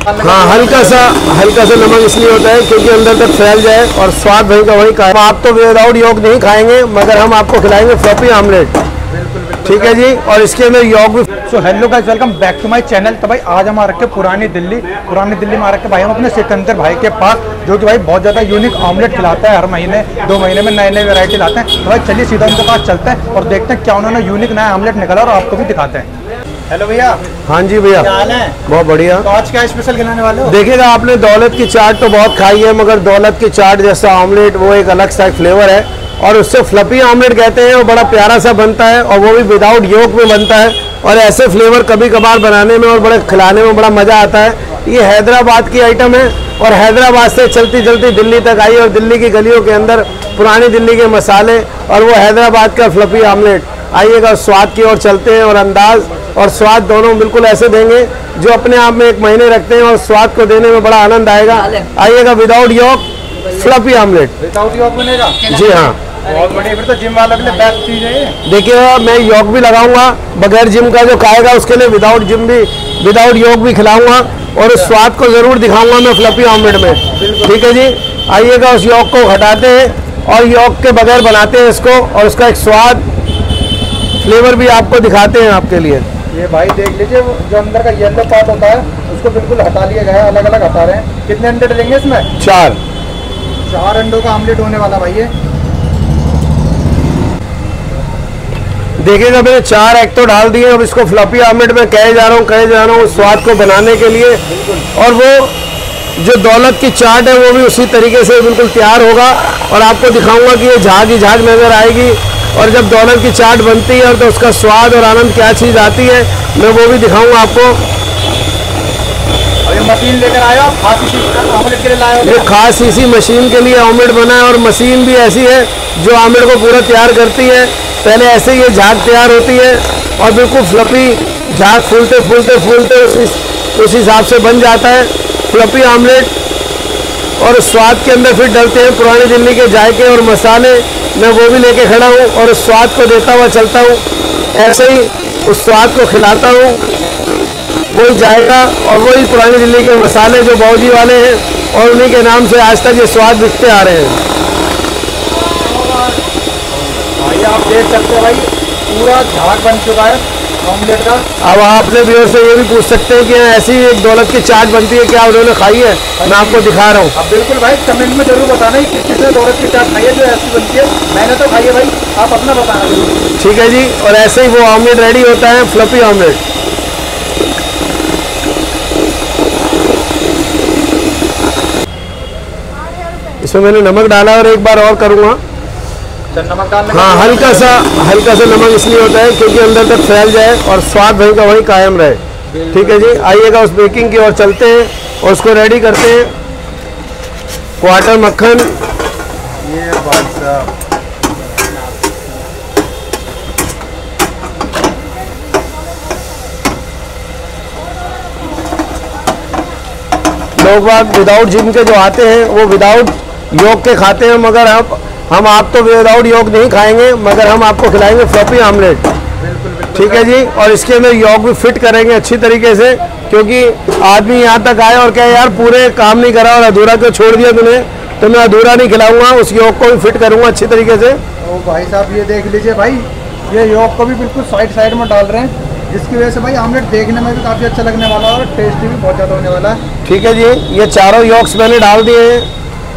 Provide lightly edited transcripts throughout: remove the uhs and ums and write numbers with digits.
हाँ, हल्का सा नमक इसलिए होता है क्योंकि अंदर तक फैल जाए और स्वाद वही का वही का है। आप तो विदाउट योग नहीं खाएंगे, मगर हम आपको खिलाएंगे फ्लफी आमलेट। ठीक है जी, और इसके अंदर योग भी। So hello guys, welcome back to my channel. तो भाई आज हम आ रखे पुरानी दिल्ली में आ रखे भाई हम अपने सिकंदर भाई के पास, जो कि भाई बहुत ज़्यादा यूनिक ऑमलेट खिलाता है। हर महीने 2 महीने में नए नए वैरायटी लाते हैं। तो भाई चलिए सीधा उनके पास चलते हैं और देखते हैं क्या उन्होंने यूनिक नया ऑमलेट निकाला और आपको भी दिखाते हैं। हेलो भैया। हाँ जी भैया, क्या हाल है? बहुत बढ़िया। तो आज क्या स्पेशल खिलाने वाले हो? देखिएगा, आपने दौलत की चाट तो बहुत खाई है, मगर दौलत की चाट जैसा ऑमलेट वो एक अलग सा फ्लेवर है और उससे फ्लफी ऑमलेट कहते हैं। वो बड़ा प्यारा सा बनता है और वो भी विदाउट योग में बनता है। और ऐसे फ्लेवर कभी कभार बनाने में और बड़े खिलाने में बड़ा मज़ा आता है। ये हैदराबाद की आइटम है और हैदराबाद से चलती चलती दिल्ली तक आई और दिल्ली की गलियों के अंदर पुरानी दिल्ली के मसाले और वो हैदराबाद का फ्लफी ऑमलेट। आइएगा, स्वाद की ओर चलते हैं और अंदाज और स्वाद दोनों बिल्कुल ऐसे देंगे जो अपने आप में 1 महीने रखते हैं और स्वाद को देने में बड़ा आनंद आएगा। आइएगा, विदाउट योग फ्लफी ऑमलेट। विदाउट योग बनेगा? जी हाँ, बहुत बढ़िया। फिर तो जिम वालों के लिए बेस्ट चीज़ है। देखिएगा, मैं योग भी लगाऊंगा, बगैर जिम का जो खाएगा उसके लिए विदाउट योग भी खिलाऊंगा और उस स्वाद को जरूर दिखाऊंगा मैं फ्लफी ऑमलेट में। ठीक है जी, आइएगा, उस योग को हटाते हैं और योग के बगैर बनाते हैं इसको और उसका एक स्वाद फ्लेवर भी आपको दिखाते हैं आपके लिए। ये भाई देख लीजिए, जो अंदर का येलो पार्ट होता है उसको बिल्कुल हटा लिया गया है, अलग अलग हटा रहे हैं। कितने अंडे डलेंगे इसमें? 4 अंडों का ऑमलेट होने वाला भाई ये। देखिएगा, मैंने 4 एग तो डाल दिए। अब इसको फ्लफी ऑमलेट में कहे जा रहा हूँ स्वाद को बनाने के लिए। और वो जो दौलत की चाट है वो भी उसी तरीके से बिल्कुल तैयार होगा और आपको दिखाऊंगा कि ये झाग ही झाग नज़र आएगी। और जब दौलत की चाट बनती है तो उसका स्वाद और आनंद क्या चीज़ आती है, मैं वो भी दिखाऊंगा आपको। और ये मशीन लेकर आए हो खास इसी ऑमलेट के लिए लाए हो? ये खास इसी मशीन के लिए ऑमलेट बना है और मशीन भी ऐसी है जो ऑमलेट को पूरा तैयार करती है। पहले ऐसे ही ये झाग तैयार होती है और बिल्कुल फ्लफी झाग फूलते फूलते फूलते उस हिसाब से बन जाता है फ्लफी ऑमलेट। और स्वाद के अंदर फिर डलते हैं पुरानी दिल्ली के जायके और मसाले। मैं वो भी लेके खड़ा हूँ और उस स्वाद को देता हुआ चलता हूँ। ऐसे ही उस स्वाद को खिलाता हूँ, वही जायका और वही पुरानी दिल्ली के मसाले जो बाबूजी वाले हैं और उन्हीं के नाम से आज तक ये स्वाद बिकते आ रहे हैं। भाई आप देख सकते हैं भाई, पूरा झाग बन चुका है ऑमलेट का। अब आपने व्यूअर से ये भी पूछ सकते हैं कि ऐसी एक दौलत की चाट बनती है, क्या उन्होंने खाई है? मैं आपको दिखा रहा हूँ। अब बिल्कुल भाई, कमेंट में जरूर बताना कि किसने दौलत की चाट खाई है जो ऐसी बनती है। मैंने तो खाई है भाई, आप अपना बताना। ठीक है जी, और ऐसे ही वो ऑमलेट रेडी होता है, फ्लफी ऑमलेट। इसमें मैंने नमक डाला और एक बार और करूँगा। नमक डालने? हाँ, हल्का सा नमक इसलिए होता है क्योंकि अंदर तक फैल जाए और स्वाद वही का वही कायम रहे। ठीक है जी, आइएगा, उस बेकिंग की ओर चलते हैं और उसको रेडी करते हैं। क्वार्टर मक्खन, ये भाई साहब, लोग बाग विदाउट जिम के जो आते हैं वो विदाउट योग के खाते हैं, मगर हम आप तो विदाउट योग नहीं खाएंगे, मगर हम आपको खिलाएंगे फ्लफी ऑमलेट। ठीक है जी, और इसके अंदर योग भी फिट करेंगे अच्छी तरीके से, क्योंकि आदमी यहाँ तक आए और कहे यार पूरे काम नहीं करा और अधूरा क्यों छोड़ दिया तूने, तो मैं अधूरा नहीं खिलाऊंगा, उस योग को भी फिट करूँगा अच्छी तरीके से। ओ भाई साहब, ये देख लीजिए भाई, ये योग को भी बिल्कुल साइड में डाल रहे हैं, जिसकी वजह से भाई ऑमलेट देखने में भी काफ़ी अच्छा लगने वाला है और टेस्टी भी बहुत ज़्यादा होने वाला है। ठीक है जी, ये चारों योग्स मैंने डाल दिए हैं।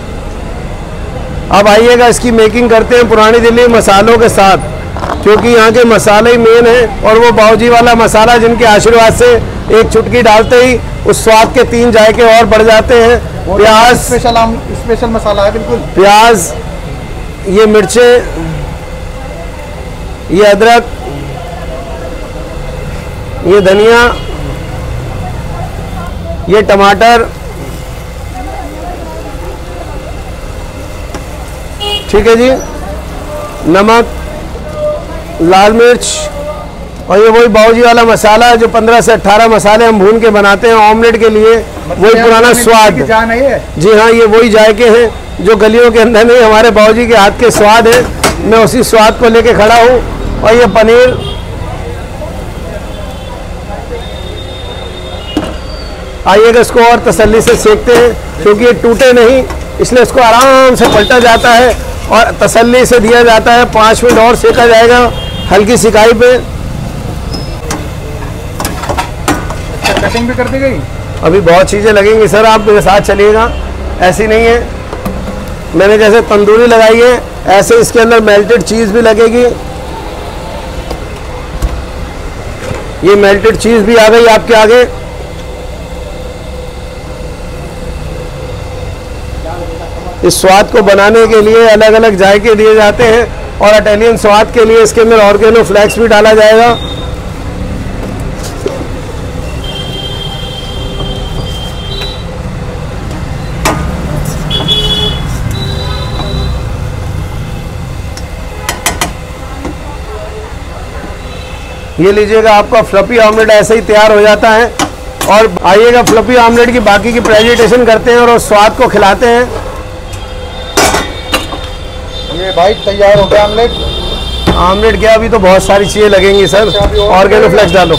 अब आइएगा, इसकी मेकिंग करते हैं पुरानी दिल्ली मसालों के साथ, क्योंकि यहाँ के मसाले ही मेन है और वो बाबूजी वाला मसाला जिनके आशीर्वाद से एक चुटकी डालते ही उस स्वाद के 3 जायके और बढ़ जाते हैं। प्याज, स्पेशल मसाला है बिल्कुल। प्याज, ये मिर्चें, ये अदरक, ये धनिया, ये टमाटर। ठीक है जी, नमक, लाल मिर्च और ये वही बाबूजी वाला मसाला है जो 15 से 18 मसाले हम भून के बनाते हैं ऑमलेट के लिए। वही पुराना स्वाद। जी हाँ, ये वही जायके हैं जो गलियों के अंदर नहीं, हमारे बाबूजी के हाथ के स्वाद है। मैं उसी स्वाद को लेके खड़ा हूँ। और ये पनीर, आइएगा, इसको और तसल्ली से सेकते हैं क्योंकि ये टूटे नहीं, इसलिए इसको आराम से पलटा जाता है और तसल्ली से दिया जाता है। 5 मिनट और सेका जाएगा हल्की सिकाई पे। कटिंग भी कर दी गई। अभी बहुत चीज़ें लगेंगी सर, आप मेरे साथ चलिएगा। ऐसी नहीं है, मैंने जैसे तंदूरी लगाई है ऐसे इसके अंदर मेल्टेड चीज़ भी लगेगी। ये मेल्टेड चीज़ भी आ गई आपके आगे। इस स्वाद को बनाने के लिए अलग अलग जायके दिए जाते हैं और इटालियन स्वाद के लिए इसके अंदर ऑर्गेनो फ्लेक्स भी डाला जाएगा। ये लीजिएगा, आपका फ्लफी ऑमलेट ऐसे ही तैयार हो जाता है। और आइएगा फ्लफी ऑमलेट की बाकी की प्रेजेंटेशन करते हैं और उस स्वाद को खिलाते हैं। ये भाई तैयार हो गया ऑमलेट। ऑमलेट क्या, अभी तो बहुत सारी चीज़ें लगेंगी सर। ऑर्गेनो फ्लेक्स डालो।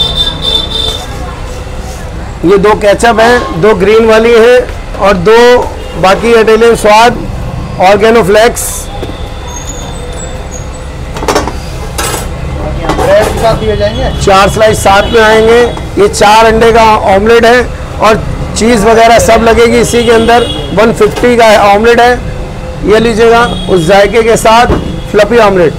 ये 2 केचप हैं, 2 ग्रीन वाली है और 2 बाकी इटालियन स्वाद ऑर्गेनो फ्लेक्स। ब्रेड के साथ दिए जाएंगे। 4 स्लाइस साथ में आएंगे। ये 4 अंडे का ऑमलेट है और चीज़ वगैरह सब लगेगी इसी के अंदर। 150 का ऑमलेट है। ये लीजिएगा उस जायके के साथ फ्लफी ऑमलेट।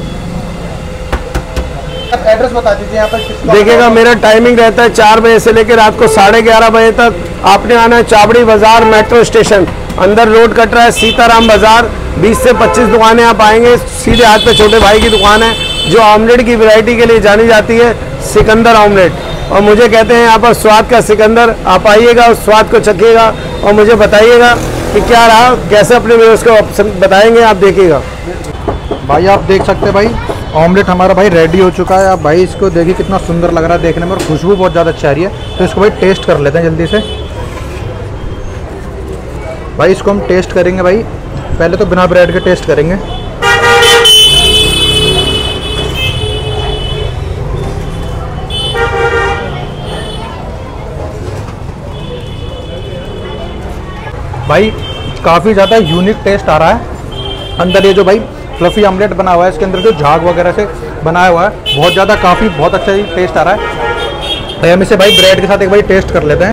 एड्रेस बता दीजिए यहाँ पर। देखिएगा, मेरा टाइमिंग रहता है 4 बजे से लेकर रात को 11:30 बजे तक। आपने आना है चाबड़ी बाजार मेट्रो स्टेशन, अंदर रोड कट रहा है सीताराम बाजार। 20 से 25 दुकानें आप आएंगे। सीधे हाथ पे छोटे भाई की दुकान है जो ऑमलेट की वैरायटी के लिए जानी जाती है, सिकंदर ऑमलेट। और मुझे कहते हैं यहाँ पर स्वाद का सिकंदर। आप आइएगा, उस स्वाद को चखिएगा और मुझे बताइएगा कि क्या रहा, कैसे अपने व्यूअर्स को बताएंगे। आप देखिएगा भाई, आप देख सकते हैं भाई ऑमलेट हमारा भाई रेडी हो चुका है। आप भाई इसको देखिए कितना सुंदर लग रहा है देखने में और खुशबू बहुत ज़्यादा अच्छी आ रही है। तो इसको भाई टेस्ट कर लेते हैं जल्दी से। भाई इसको हम टेस्ट करेंगे भाई, पहले तो बिना ब्रेड के टेस्ट करेंगे। भाई काफ़ी ज़्यादा यूनिक टेस्ट आ रहा है। अंदर ये जो भाई फ्लफी ऑमलेट बना हुआ है, इसके अंदर जो झाग वगैरह से बनाया हुआ है, बहुत ज़्यादा बहुत अच्छा ही टेस्ट आ रहा है। तो हम इसे भाई ब्रेड के साथ एक बार टेस्ट कर लेते हैं।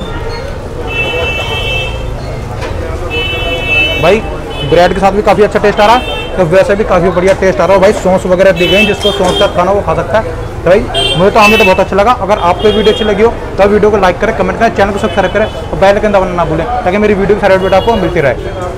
भाई ब्रेड के साथ भी काफ़ी अच्छा टेस्ट आ रहा है, तो वैसे भी काफ़ी बढ़िया टेस्ट आ रहा है। भाई सॉस वगैरह दी गई, जिसको सॉस का खाना वो खा सकता है। तो भाई मुझे तो ऑमलेट बहुत अच्छा लगा। अगर आपको वीडियो अच्छी लगी हो तो वीडियो को लाइक करें, कमेंट करें, चैनल को सब्सक्राइब करें और बेल आइकन दबाना ना भूलें ताकि मेरी वीडियो की सारी अपडेट आपको मिलती रहे।